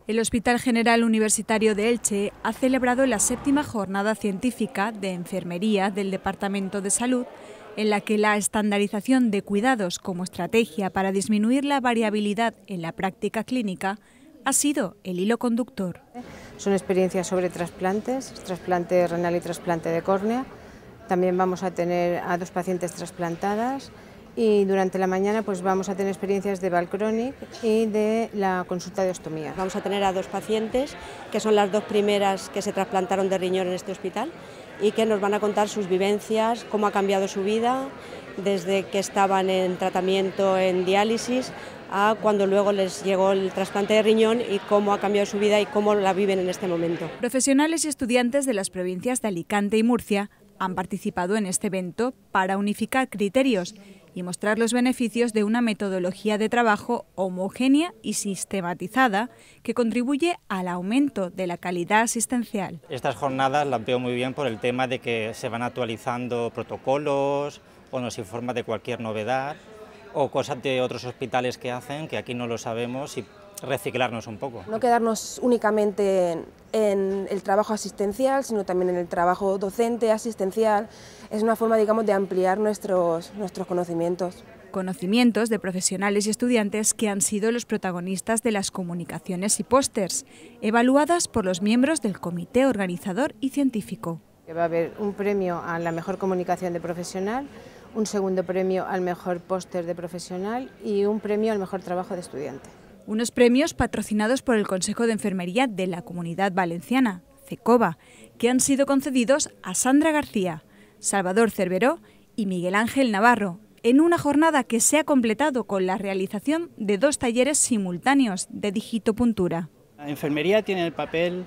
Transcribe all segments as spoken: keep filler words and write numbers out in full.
El Hospital General Universitario de Elche ha celebrado la séptima jornada científica de enfermería del Departamento de Salud, en la que la estandarización de cuidados como estrategia para disminuir la variabilidad en la práctica clínica ha sido el hilo conductor. Son experiencias sobre trasplantes, trasplante renal y trasplante de córnea. También vamos a tener a dos pacientes trasplantadas y durante la mañana pues vamos a tener experiencias de Valchronic y de la consulta de ostomía. Vamos a tener a dos pacientes que son las dos primeras que se trasplantaron de riñón en este hospital y que nos van a contar sus vivencias, cómo ha cambiado su vida desde que estaban en tratamiento en diálisis a cuando luego les llegó el trasplante de riñón y cómo ha cambiado su vida y cómo la viven en este momento. Profesionales y estudiantes de las provincias de Alicante y Murcia han participado en este evento para unificar criterios y mostrar los beneficios de una metodología de trabajo homogénea y sistematizada que contribuye al aumento de la calidad asistencial. Estas jornadas las veo muy bien por el tema de que se van actualizando protocolos o nos informa de cualquier novedad o cosas de otros hospitales que hacen que aquí no lo sabemos y reciclarnos un poco. No quedarnos únicamente en, en el trabajo asistencial, sino también en el trabajo docente, asistencial. Es una forma, digamos, de ampliar nuestros, nuestros conocimientos. Conocimientos de profesionales y estudiantes que han sido los protagonistas de las comunicaciones y pósters, evaluadas por los miembros del comité organizador y científico. Va a haber un premio a la mejor comunicación de profesional, un segundo premio al mejor póster de profesional y un premio al mejor trabajo de estudiante. Unos premios patrocinados por el Consejo de Enfermería de la Comunidad Valenciana, CECOVA, que han sido concedidos a Sandra García, Salvador Cerveró y Miguel Ángel Navarro, en una jornada que se ha completado con la realización de dos talleres simultáneos de digitopuntura. La enfermería tiene el papel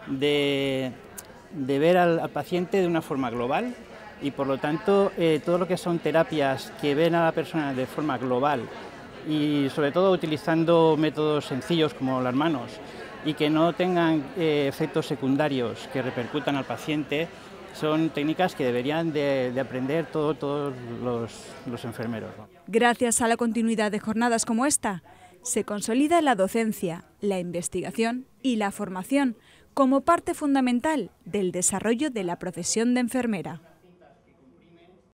de, de ver al, al paciente de una forma global y por lo tanto eh, todo lo que son terapias que ven a la persona de forma global y sobre todo utilizando métodos sencillos como las manos y que no tengan eh, efectos secundarios que repercutan al paciente, son técnicas que deberían de, de aprender todo, todos los, los enfermeros. Gracias a la continuidad de jornadas como esta, se consolida la docencia, la investigación y la formación como parte fundamental del desarrollo de la profesión de enfermera.